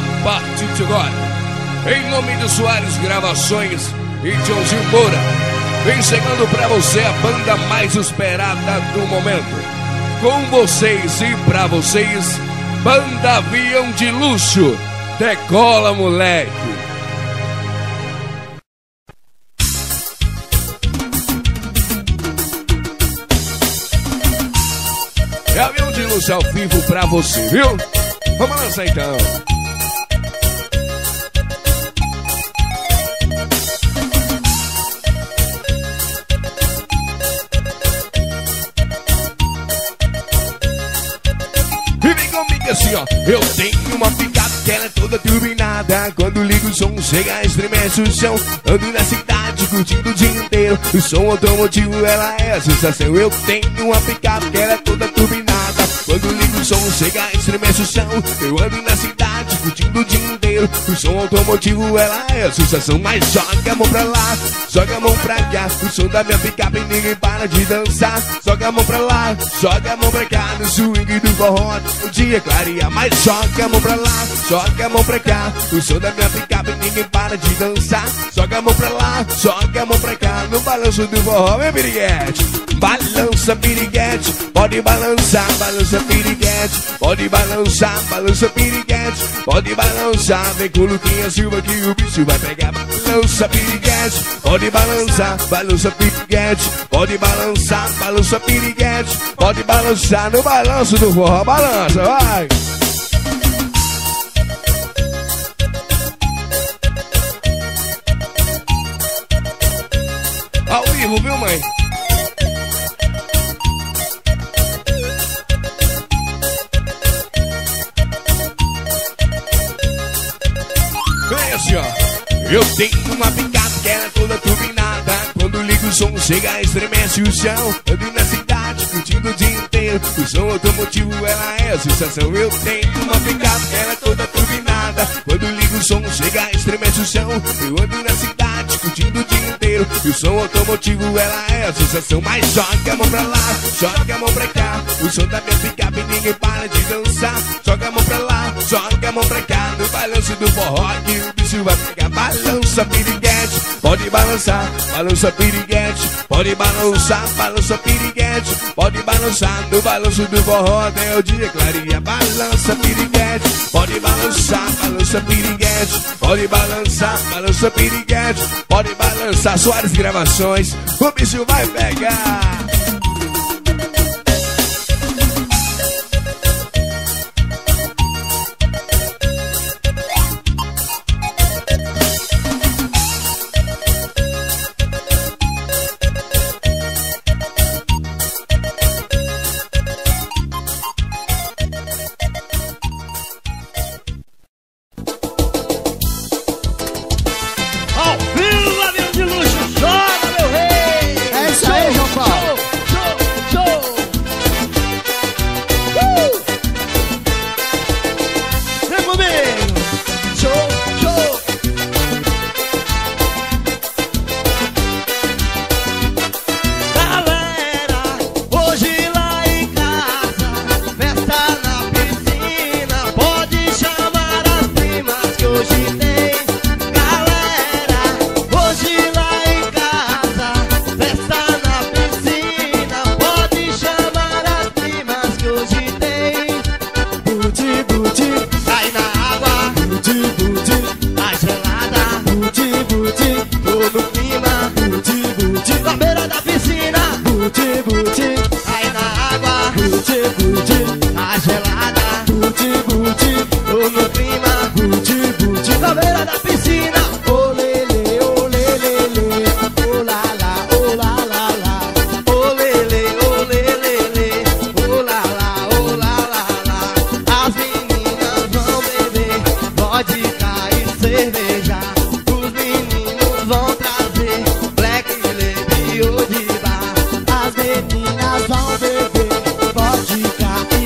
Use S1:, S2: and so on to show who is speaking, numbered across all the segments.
S1: a partir de agora, em nome de Soares Gravações e Joãozinho Moura, vem chegando pra você a banda mais esperada do momento. Com vocês e pra vocês, Banda Avião de Luxo. Decola, moleque! É Avião de Luxo ao vivo pra você, viu? Vamos lançar então. E vem comigo assim, ó. Eu tenho uma picape que ela é toda turbinada. Quando ligo o som, chega, estremece o chão. Ando na cidade curtindo o dia inteiro. O som automotivo, ela é a sensação. Eu tenho uma picape que ela é toda turbinada. Quando ligo o som, chega, estremece o chão. Eu ando na cidade curtindo o dia inteiro. O som automotivo, ela é a sensação. Mas joga a mão pra lá, joga a mão pra cá. O som da minha picape, ninguém para de dançar. Joga a mão pra lá, joga a mão pra cá. No swing do forró, o dia clareia. Mas joga a mão pra lá, joga a mão pra cá. O som da minha picape, ninguém para de dançar. Joga a mão pra lá, joga a mão pra cá. No balanço do forró, meu piriguete. Balança, piriguete, pode balançar. Balança, piriguete, pode balançar. Balança, piriguete, pode balançar. Vem com o Luquinha Silva que o bicho vai pegar. Balança, piriguete, pode balançar. Balança, piriguete, pode balançar. Balança, piriguete, pode balançar. No balanço do forró, balança, vai! Ao vivo, viu, mãe? Vem assim, ó. Eu tenho uma picape que ela é toda turbinada. Quando ligo o som, chega, estremece o chão. Ando na cidade, curtindo o dia inteiro. O som automotivo, ela é a sensação. Eu tenho uma picape que ela é toda turbinada. Quando ligo o som, chega, estremece o chão. Eu ando na cidade, curtindo o dia inteiro. E o som automotivo, ela é a sensação. Mas joga a mão pra lá, joga a mão pra cá. O som da minha picape, ninguém para de dançar. Joga a mão pra lá, joga a mão pra cá. No balanço do forró que o bicho vai pegar. Balança, piriguete, pode balançar. Balança, piriguete, pode balançar. Balança, piriguete, pode balançar. No balanço do forró até o dia clareia. Balança, piriguete, pode balançar. Balança, piriguete, pode balançar. Balança, piriguete, pode balançar. Soares Gravações, o bicho vai pegar.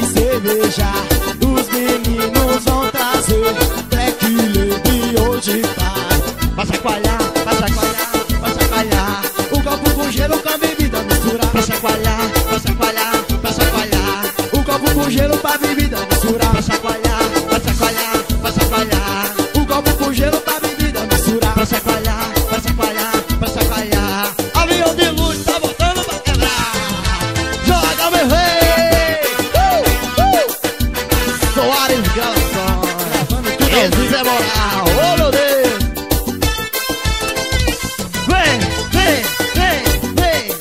S2: Os meninos vão trazer Black Label hoje. Soares Gravações. Esse é moral, oh meu Deus. Vem, vem, vem,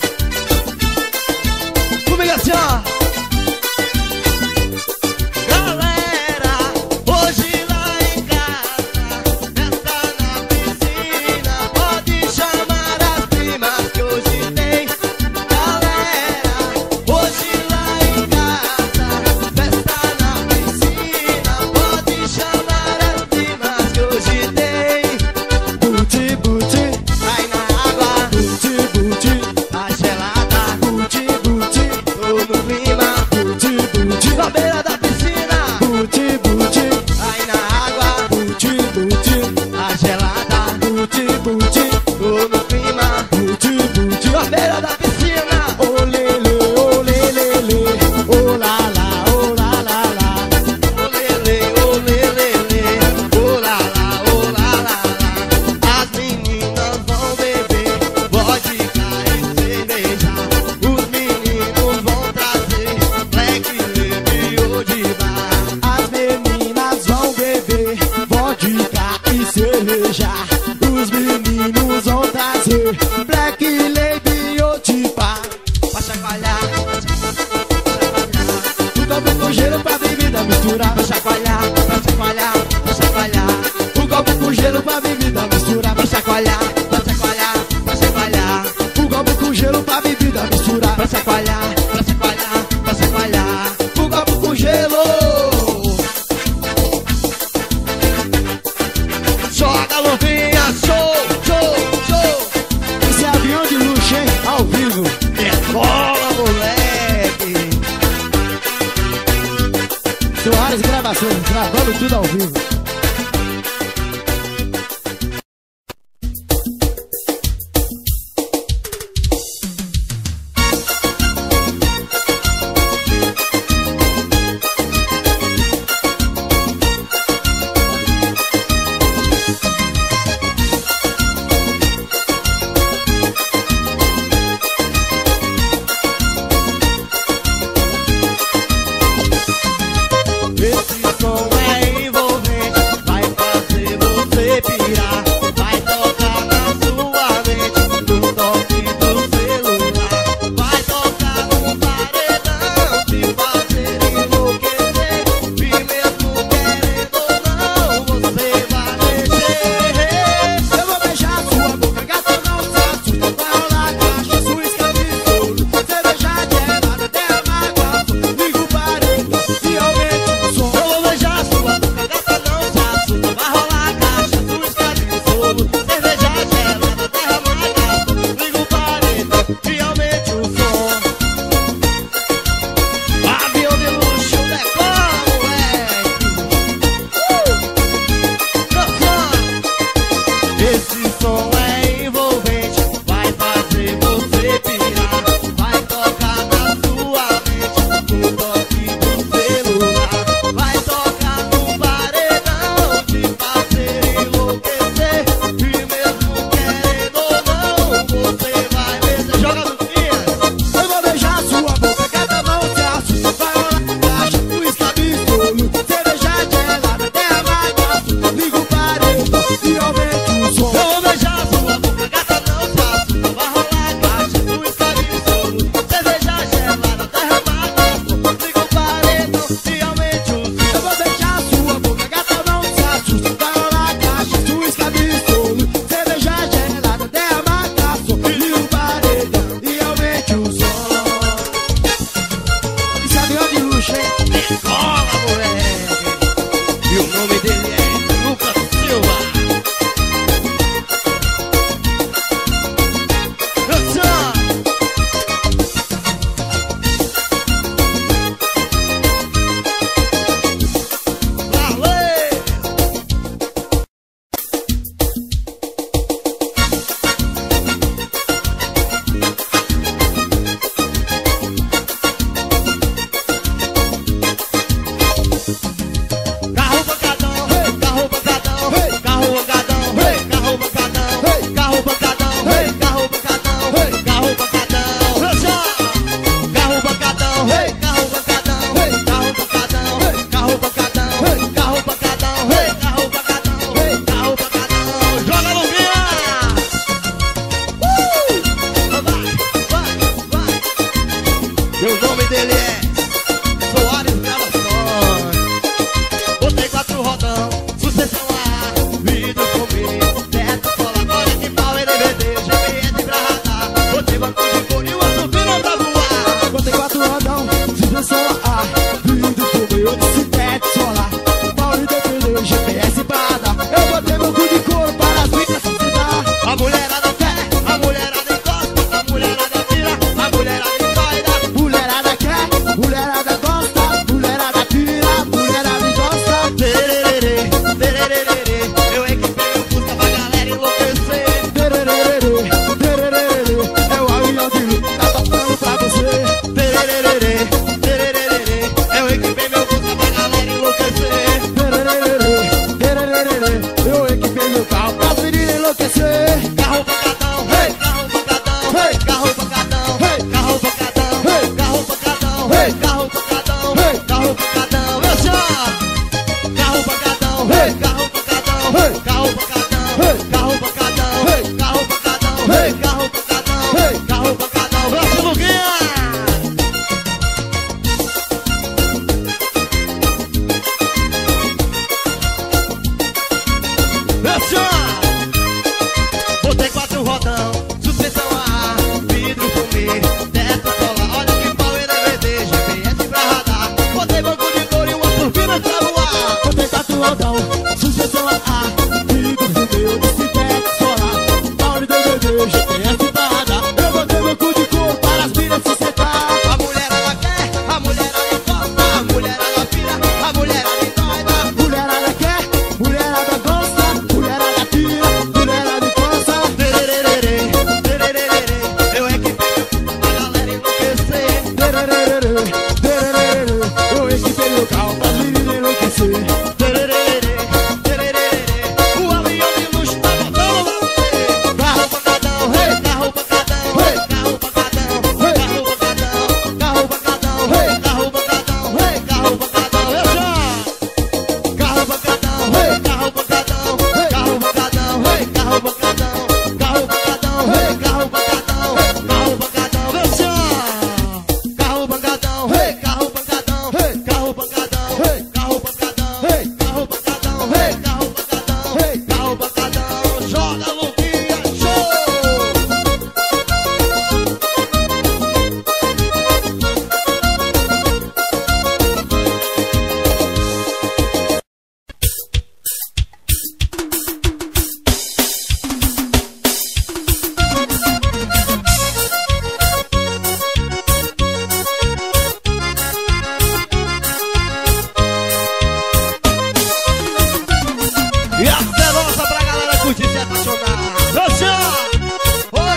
S2: vem. Comigo assim, ó. Soares Gravações, gravando tudo ao vivo.
S3: Esse som é envolvente.
S2: modão, sucessão a perigo fudeu, bicicleta solar, Mauri DVD, GPS parada. Eu botei meu cu de couro para as minas se sentar.
S3: A mulherada quer, a mulherada gosta, a mulherada pira, a mulherada endoida.
S2: Mulherada quer, mulherada gosta, mulherada pira, mulherada encosta.
S3: Terererê, terererê, eu é que tenho a galera enlouquecer.
S2: Terererê, terererê, eu equipei meu carro pra menina enlouquecer.
S3: Terererê, terererê, o avião de luxo tá botando você. Carro pancadão, hey, carro pancadão, hey, carro pancadão, carro pancadão, carro pancadão, hey, carro pancadão, hey, carro pancadão, eu já. Carro pancadão, hey, carro pancadão, carro pancadão, hey, carro pancadão, carro pancadão, hey, carro pancadão, carro pancadão, eu já. Carro pancadão, hey, carro pancadão, hey, carro pancadão, hey, carro pancadão, hey, carro pancadão, hey, carro pancadão, hey, carro pancadão, joga Luquinha, show! E a fé nossa pra galera curtir se apaixonar. Lucian! Oi!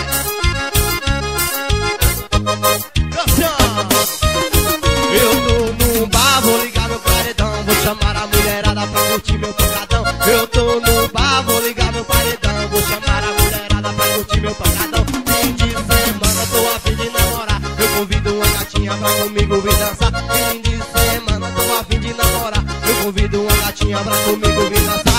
S3: Lucian! Eu tô num bar, vou ligar meu paredão. Vou chamar a mulherada pra curtir meu pancadão. Eu tô num bar, vou ligar meu paredão. Vou chamar a mulherada pra curtir meu pancadão. Fim de semana, tô a fim de namorar. Eu convido uma gatinha pra comigo vir dançar. Fim de semana, tô a fim de namorar. Eu convido uma gatinha pra comigo vir dançar.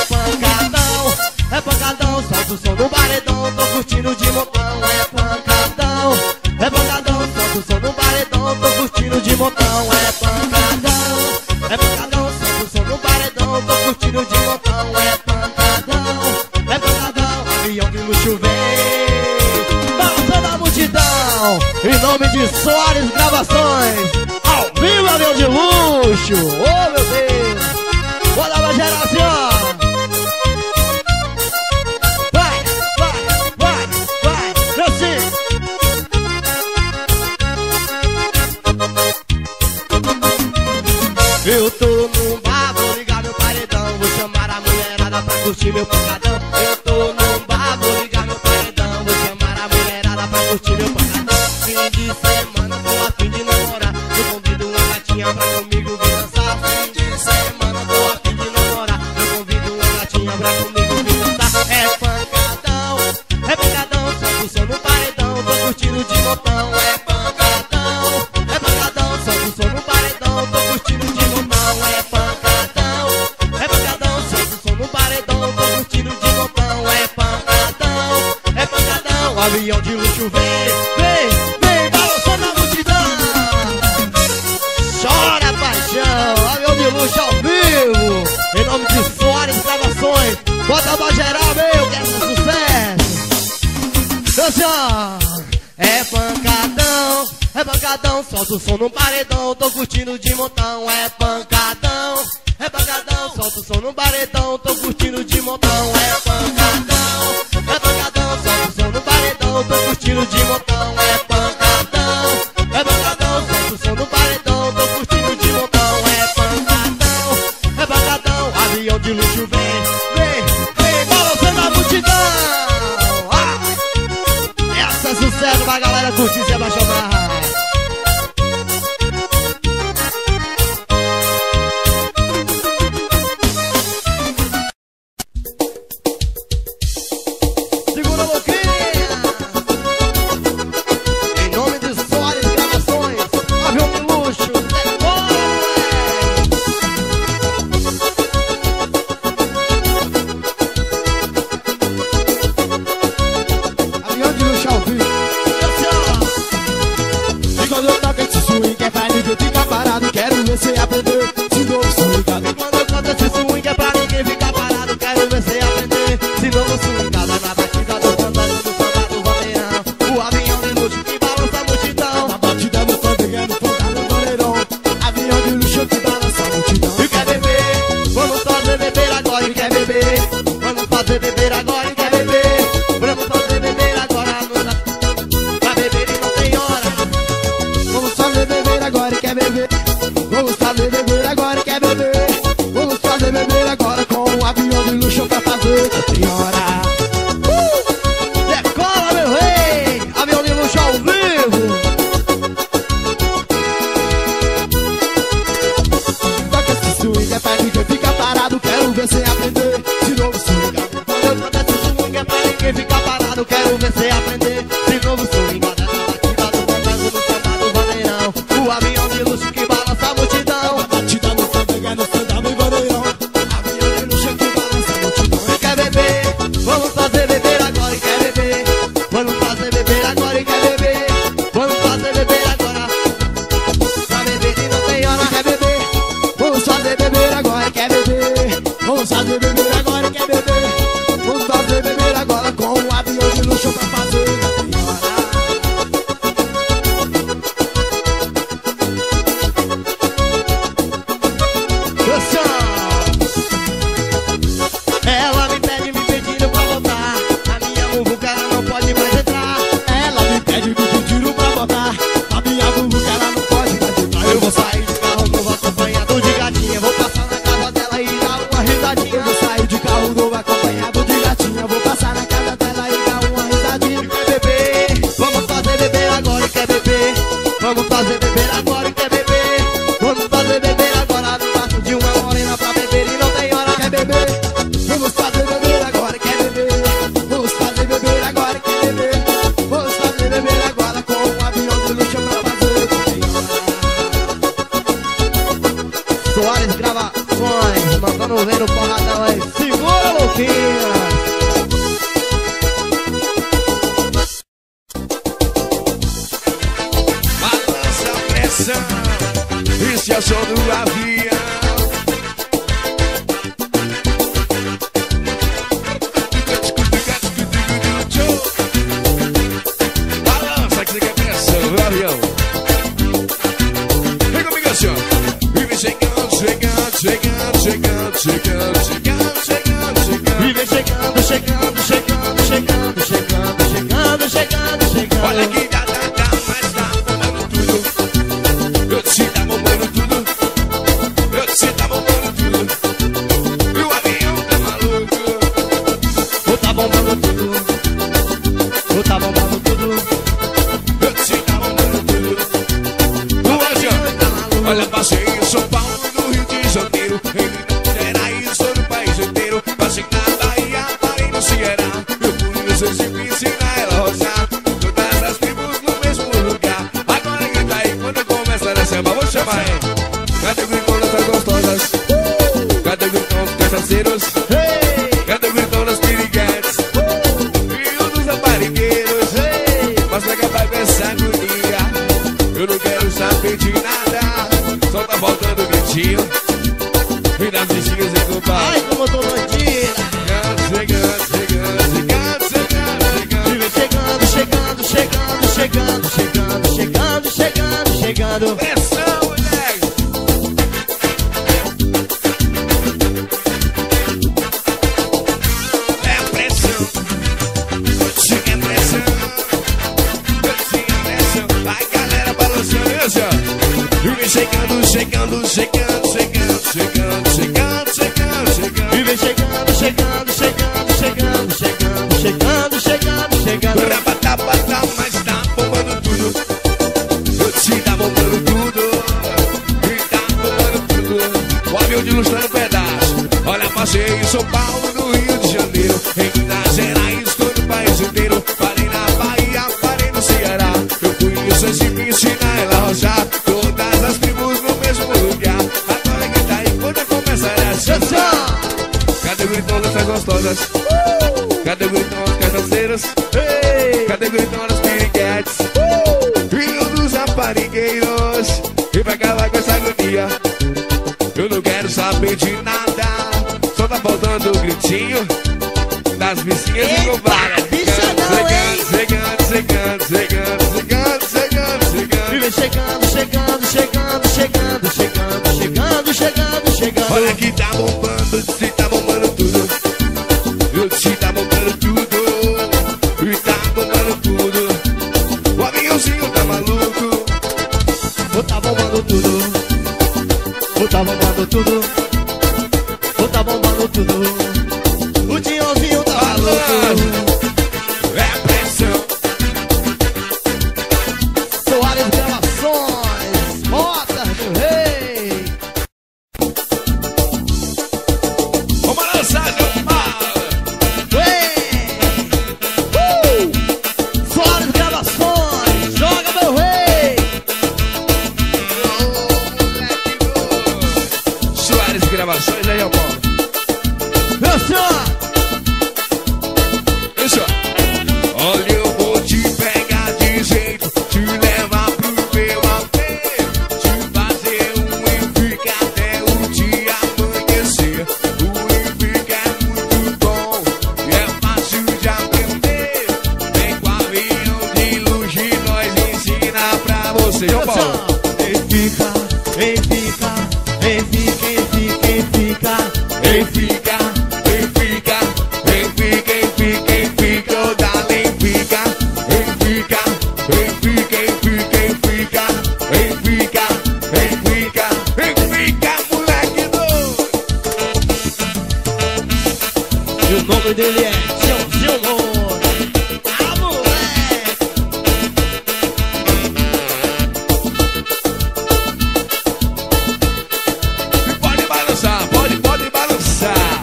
S3: É pancadão, solta o som do paredão. Tô curtindo de montão. É pancadão, solta o som do paredão. Tô curtindo de montão. É pancadão, solta o som do paredão. Tô curtindo de montão. É pancadão, avião de luxo vem balançando a multidão. Em nome de Soares Gravações, ao vivo, avião de luxo. Oh meu Deus, bora pra geração. Eu tô num bar, vou ligar meu paredão. Vou chamar a mulherada pra curtir meu pancadão. Eu tô num bar, vou ligar meu paredão. Vou chamar a mulherada pra curtir meu pancadão. Fim de semana, tô a fim de namorar. Eu convido uma gatinha pra comigo vir dançar. Fim de semana, tô a fim de namorar. Eu convido uma gatinha pra comigo vir dançar. É pancadão, solta o som no paredão. Tô curtindo de montão. É pancadão, solta o som no paredão. Tô curtindo de montão. É pancadão, solta o som no paredão. Tô curtindo de montão. É pancadão, avião de luxo vem balançando a multidão. Chora paixão, avião de luxo ao vivo. Em nome de Soares Gravações, bota pra geral, meu, que é sucesso. Dança! É pancadão, solta o som no paredão. Tô curtindo de montão. É pancadão, solta o som no paredão. Tô curtindo de montão. É pancadão, solta o som no paredão. Tô curtindo de montão. É pancadão, solta o som no paredão. Tô curtindo de montão. É pancadão, avião de luxo vem balançando a multidão. Essa é sucesso pra galera curtir se apaixonar. Segura a boquinha. Em nome de Soares Gravações, avião de luxo, fazer beber agora e quer beber. Vamos fazer beber agora, Luna. Pra beber e não tem hora.
S2: Vamos fazer beber agora e quer beber. Vamos fazer beber agora e quer beber. Vamos fazer beber agora com um avião de luxo pra fazer. Não tem hora.
S3: Decola, meu rei! Avião de luxo ao vivo!
S2: Toca esse swing, é pra ninguém ficar parado. Quero ver cê aprender. De novo swing.
S3: Toca esse swing, é pra ninguém ficar parado. Quero ver cê aprender. De novo swing, batida do fantasma no chamado vaneirão. O avião de luxo que balança a multidão.
S2: Batida no fandango, no fandango e vaneirão. Avião de luxo que balança a multidão.
S3: E quer beber? Vamos fazer beber agora e quer beber. Vamos fazer beber agora e quer beber. Vamos fazer beber agora. Pra beber e não tem hora.
S2: Quer beber? Vamos fazer beber agora e quer beber. Vamos fazer beber agora e quer beber. Vamos fazer beber agora com um avião de luxo pra fazer. Não tem hora.
S3: Ela me pede, me pedindo pra voltar. A minha muvuca ela não pode mais entrar.
S2: Ela me pede, me pediram pra botar. A minha bubuca ela não pode mais entrar.
S3: Eu vou sair de carro novo acompanhado de gatinha. Vou passar na casa dela e dar uma risadinha.
S2: Eu vou sair de carro novo acompanhado de gatinha. Vou passar na casa dela e dar uma risadinha.
S3: Quer beber? Vamos fazer beber agora e quer beber. Vamos fazer beber agora e quer beber. Vamos fazer beber agora no braço de uma morena pra beber e não tem hora.
S2: Quer beber? Vamos fazer beber agora, quer beber? Vamos fazer beber agora, quer beber? Vamos fazer beber agora com um avião de luxo pra fazer.
S3: Soares Gravações, mandando ver o porradão aí. Segura, louquinha!
S1: Balança a pressão, esse é o som do avião. Balança que você quer pressão do avião. Vem comigo assim, ó. Vive chegando, chegando, chegando, chegando, chegando, chegando, chegando, chegando.
S3: Vive chegando, chegando, chegando, chegando, chegando, chegando, chegando, chegando.
S1: Olha que dá, mas tá bombando tudo. Eu te tá bombando tudo. Eu te tá bombando tudo. E o avião tá maluco.
S3: Ou tá bombando tudo. Ou tá bombando tudo.
S1: Eu te tá bombando tudo. O avião tá maluco. Olha, passei em São Paulo, no Rio de Janeiro. Em Minas Gerais, sou no país inteiro. Passei na Bahia, parei no Ceará. Eu fui no Sergipe, ensinar ela a roçar. Todas as tribos no mesmo lugar. Agora grita aí, quando começa a samba, vou chamar aí. Cadê o gritão das gostosas? Cadê o gritão dos cachaceiros? Cadê o gritão das piriguetes? E o dos raparigueiros? Mas pra acabar com essa agonia, eu não quero saber de nada. Só tá faltando o gritinho e das bichinhas e compadre.
S3: Ai, como eu tô bandida.
S1: Chegando, chegando, chegando, chegando, chegando.
S3: Vive chegando, chegando, chegando, chegando, chegando, chegando, chegando, chegando.
S1: Pressão, moleque. É pressão. Chega pressão. Chega pressão. Vai, galera, balançando isso, ó. Vive chegando, chegando, chegando, chegando, chegando, chegando, chegando, chegando.
S3: Vive chegando, chegando, chegando, chegando, chegando, chegando, chegando, chegando.
S1: Rabatapata, mas tá bombando tudo. Eu te tá bombando tudo. E tá bombando tudo. O avião de luxo tá no pedaço. Olha, passei em São Paulo, no Rio de Janeiro. Em Minas Gerais, todo o país inteiro. Parei na Bahia, parei no Ceará. Eu fui em Sergipe, ensinar ela a roçar. Todas as tribos no mesmo lugar. Agora que tá aí, quando começa a dançar. Cadê o gritão dessas gostosas? Cadê o gritão dos cachaceiros? Cadê o gritão das piriguetes? Filho dos raparigueiros. E pra acabar com essa agonia, eu não quero saber de nada. Só tá faltando o gritinho das bichinhas e compadre.
S3: bicha não, hein?
S1: Chegando, chegando, chegando, chegando, chegando, chegando.
S3: Vive chegando, chegando, chegando, chegando, chegando, chegando, chegando, chegando.
S1: Olha que tá bombando, se tá bombando tudo. Eu te
S3: Ou tá bombando tudo. O Tinhozinho tá maluco.
S1: É pressão.
S3: Soares Gravações, Rodas do Rei.
S1: Vamos lançar, João Paulo.
S3: Soares Gravações, joga meu rei.
S1: Soares Gravações, aí, João Paulo.
S3: Meu senhor.
S1: Isso. Olha, eu vou te pegar de jeito, te levar pro meu alter, te fazer fica até o dia amanhecer. Fica é muito bom e é fácil de aprender. Vem com avião de luz e nós ensina pra você. João Paulo.
S3: Fica, fica, fica, fica,
S1: Fica, ô Dalen, fica, moleque doido.
S3: E o nome dele é Tiozinho Moura. Ah, moleque.
S1: Pode balançar, pode balançar.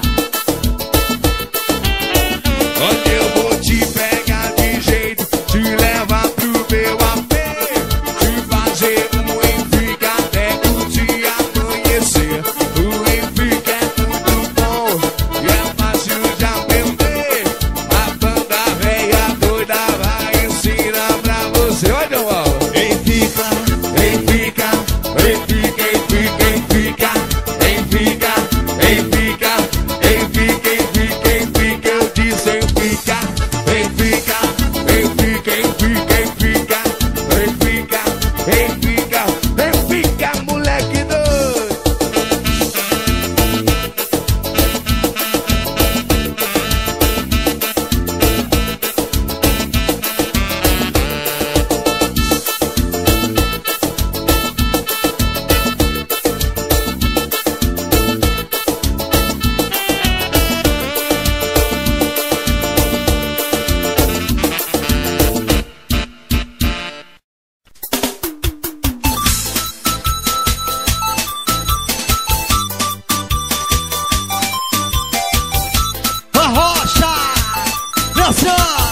S1: Onde eu vou te pegar de jeito, te levar pro meu apê, te fazer fica até o dia amanhecer. Fica é muito bom e é fácil de aprender. A banda velha doida vai ensinar pra você. Olha, ó.
S3: Fica,
S1: eu disse fica, fica, moleque doido.
S3: a rocha. Meu senhor.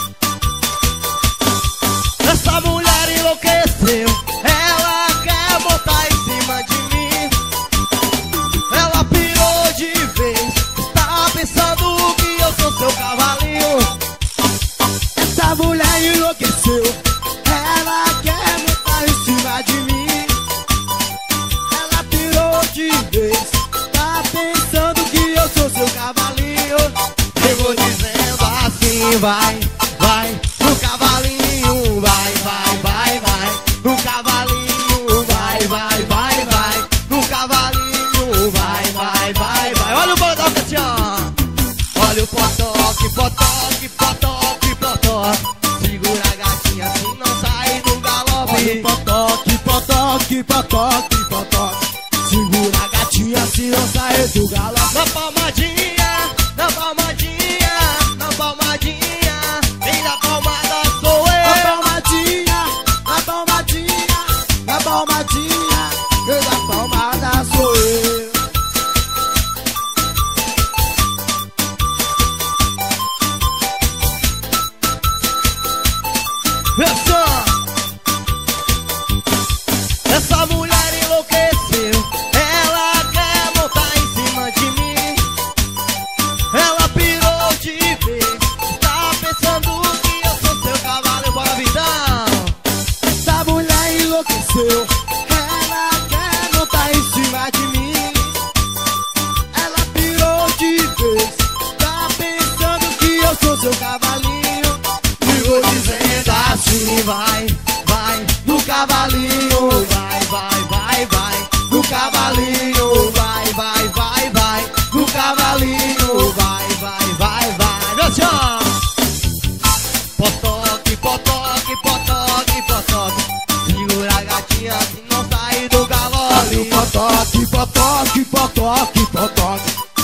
S3: Essa mulher enlouqueceu. Ela quer botar em cima de mim. Ela pirou de vez. Tá pensando que eu sou seu cavalinho.
S2: Essa mulher enlouqueceu. Ela quer montar em cima de mim. Ela pirou de vez. Tá pensando que eu sou seu cavalinho.
S3: Eu vou dizendo assim, vai, vai, no cavalinho, vai, vai, vai, vai, no cavalinho, vai, vai, vai, vai, no cavalinho, vai, vai, vai, vai. Olha o bodoque assim, ó. Olha o potoque, potoque, potoque, potoque. Segura a gatinha se não sair do galope.
S2: Olha o potoque, potoque, potoque, potoque. Segura a gatinha se não sair do galope.
S3: Na palmadinha, na palmadinha, na palmadinha. Vem na palmada, sou
S2: Na
S3: eu.
S2: palmadinha, na palmadinha, na palmadinha. Quem dá palmada sou eu.
S3: Pessoal, essa mulher enlouqueceu. Ela quer montar em cima de mim. Ela pirou de vez. Tá pensando que eu sou seu cavalo. Bora, Vitão.
S2: Essa mulher enlouqueceu. Ela quer montar em cima de mim. Ela pirou de vez. Tá pensando que eu sou seu cavalinho.
S3: E vou dizendo assim, vai, vai, no cavalinho, vai, vai, vai, vai, no cavalinho, vai, vai, vai, vai, no cavalinho, vai, vai, vai, vai. Meu senhor! Potoque, potoque, potoque, potoque. Segura a gatinha que não sai do
S2: Olha o
S3: galope.
S2: potoque, potoque, potoque, potoque.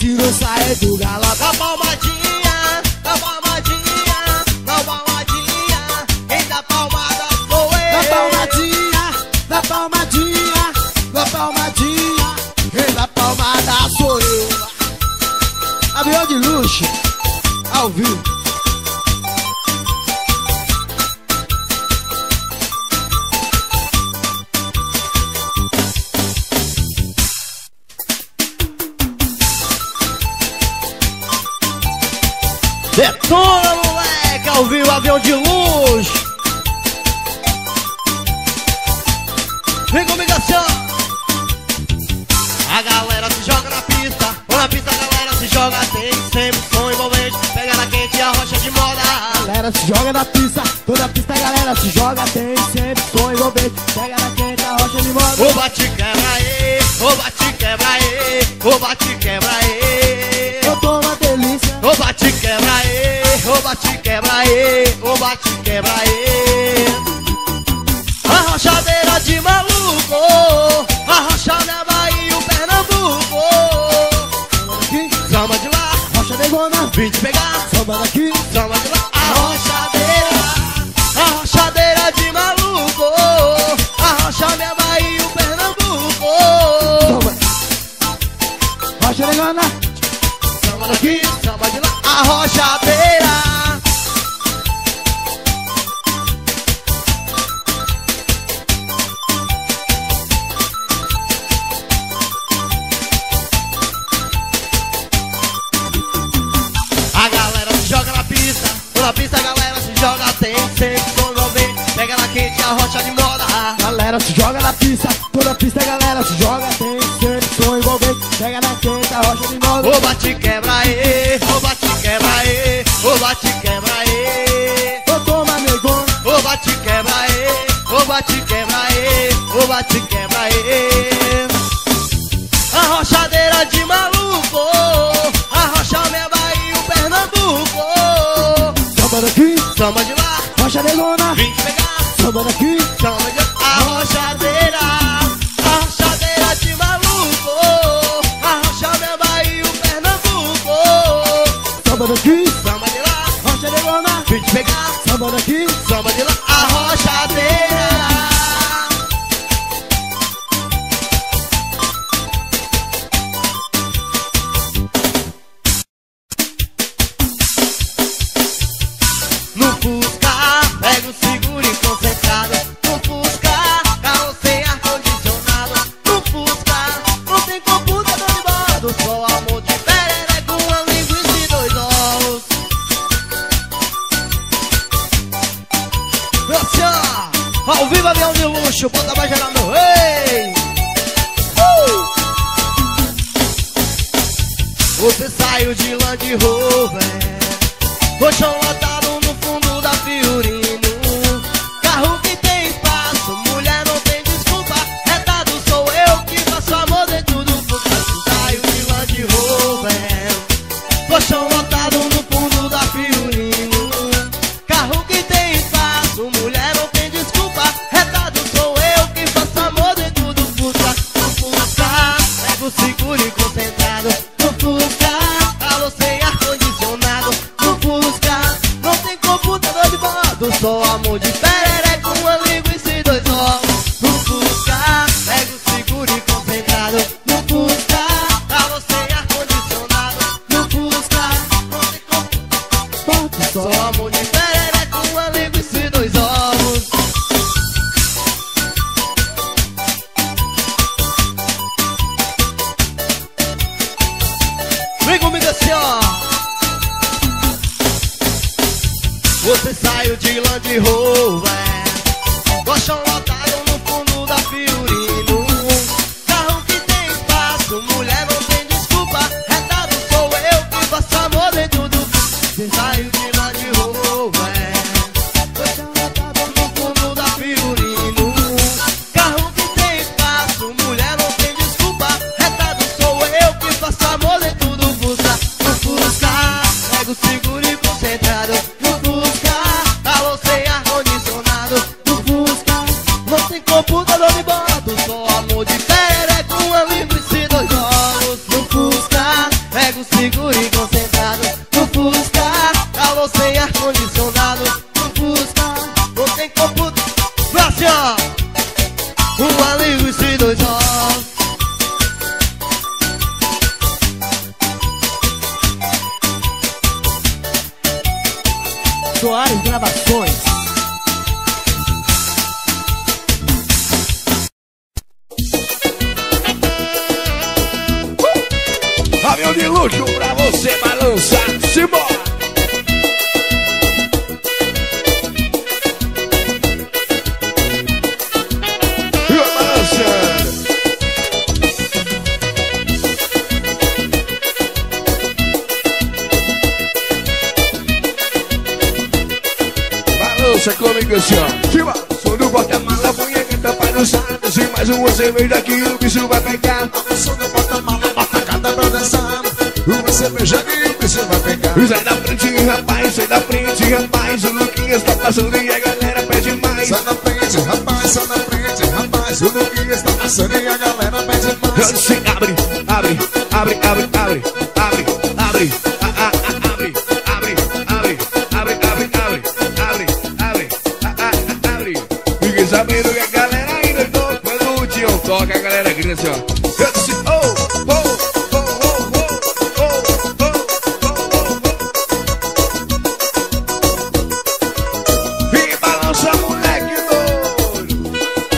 S2: se não sair do galope.
S3: Dá palmadinha, dá palmadinha, dá palmadinha. Quem dá palmada sou eu.
S2: Dá palmadinha, dá palmadinha, dá palmadinha. Quem dá palmada sou eu. Avião de luxo, ao vivo.
S3: Detona, moleque, ao vivo, avião de luxo. Vem comigo assim, ó. A galera se joga na pista. Na pista a galera se joga, tem sempre som envolvente. Pega na quente e a rocha de moda.
S2: A galera se joga na pista, toda pista a galera se joga, tem sempre som envolvente. Pega na quente a rocha de moda.
S3: O bate quebra aí, o bate quebra aí, o bate quebra aí.
S2: Eu tô uma delícia.
S3: O bate quebra aí, o bate quebra aí, o bate quebra aí. A rochadeira de maluco, a rocha na Bahia, o Pernambuco.
S2: Aqui,
S3: Samba de lá,
S2: rocha negona,
S3: vim te pegar.
S2: samba daqui.
S3: Samba de lá, a rochadeira de maluco, a rocha na Bahia, o Pernambuco.
S2: Samba. Rocha negona,
S3: Samba daqui, samba de lá, a rochadeira. A galera se joga na pista, na pista a galera se joga, tem sempre som envolvente. Pega na quente a rocha de moda.
S2: galera se joga na pista, toda pista a galera se joga, tem sempre som envolvente. Pega na quente a rocha de moda.
S3: O bate quebra aí, o bate quebra aí, o bate quebra aí.
S2: Eu toma negona,
S3: O bate quebra aí, o bate quebra aí, o bate quebra aí. A rochadeira de maluco, a rocha minha Bahia, o Pernambuco.
S2: samba daqui,
S3: Samba de lá,
S2: rocha negona,
S3: vim te pegar.
S2: samba daqui.
S3: Samba de a rochadeira de maluco, a rocha minha Bahia, o Pernambuco.
S2: Samba daqui,
S3: Samba de lá,
S2: rocha negona,
S3: vim te pegar.
S2: samba daqui.
S3: Samba de lá, a rochadeira. No Fusca, pega o seguro e concentrado. No Fusca, carro sem ar-condicionado. No Fusca, não tem computador de bordo. Só amor de perere com uma linguiça e 2 ovos. Assim, ó, ao vivo avião de luxo, bota mais geral no rei. Você saiu de Land Rover, colchão lotado no fundo da Fiorino. Carro que tem espaço, mulher não tem desculpa. Retado sou eu que faço amor dentro do Fusca. Você saiu de Land Rover, colchão lotado no fundo da Fiorino. Carro que tem espaço, mulher não tem desculpa. Retado sou eu que faço amor dentro do Fusca. No Fusca, pego o seguro e concentrado. No Fusca, calor sem ar-condicionado. No Fusca, não tem computador de bordo. Só amor de perere com uma linguiça e 2 ovos. No Fusca, pego o seguro e concentrado. No Fusca, calor sem ar-condicionado. No Fusca, não tem computador. Só amor de perere com uma linguiça e 2 ovos. Vem comigo assim, ó. Você saiu de Land Rover, colchão lotado no fundo da Fiorino. Carro que tem espaço, mulher não tem desculpa. Retado sou eu que faço amor dentro do... Você saiu de Land Rover, colchão lotado no fundo da Fiorino. Carro que tem espaço, mulher não tem desculpa. Retado sou eu que faço amor dentro do Fusca. No Fusca, pego o seguro e concentrado. No Fusca, calor sem ar-condicionado. No Fusca, não
S2: Soares Gravações.
S1: Avião de luxo pra você balançar. Simbora! Balança comigo assim, ó. Cima, som do porta-mala, punheta tampa no saco. Se mais uma cerveja aqui, o bicho vai pegar.
S4: Som do porta-mala, batacada pra dançar. Uma cerveja aqui, o bicho vai pegar.
S1: Sai da frente, rapaz, sai da frente, rapaz. O Luquinhas tá passando e a galera pede mais.
S4: Sai da frente, rapaz, sai da frente, rapaz. O Luquinhas tá passando e a galera pede mais.
S1: Se abre, abre, abre, abre, abre, abre, abre, abre, abre, abre, abre, abre, abre, abre, abre. Fiquem sabendo que a galera ainda toca. Quando o Tião toca, a galera grita assim, ó. Eu disse, oh, oh, oh, oh, oh, oh, oh. E balança, moleque doido.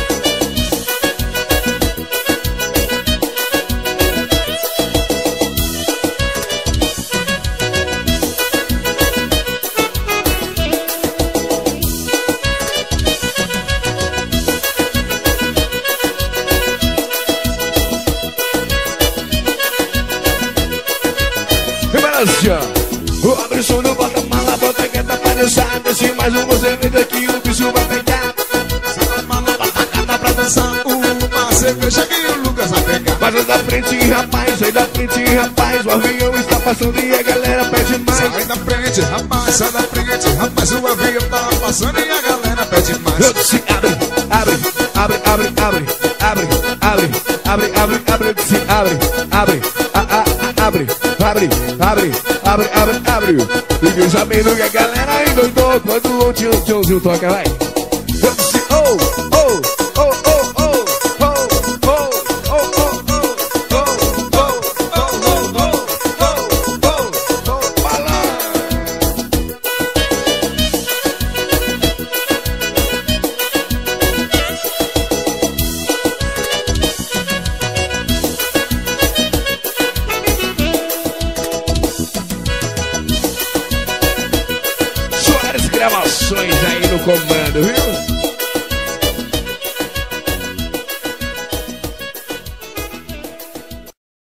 S1: Abre o som do porta-mala, bota que tá pra dançar. Desce mais uma cerveja aqui, o bicho vai pegar.
S4: Sai da mala, batacada pra dançar. Uma cerveja aqui, o Lucas vai pegar.
S1: Passa da frente, rapaz, sai da frente, rapaz. O avião está passando e a galera pede mais.
S4: Sai da frente, rapaz, sai da frente, rapaz. O avião tá passando e a galera pede mais.
S1: Eu disse, abre, abre, abre, abre, abre, abre, abre, abre, abre, abre, eu disse, abre, abre, abre, abre, abre, abre, abre, abre. Fiquem sabendo que a galera endoidou quando o Tiozinho toca, vai. Eu disse, oh, oh, oh, oh, oh, oh, oh, oh, oh, oh, Soares Gravações aí no comando, viu?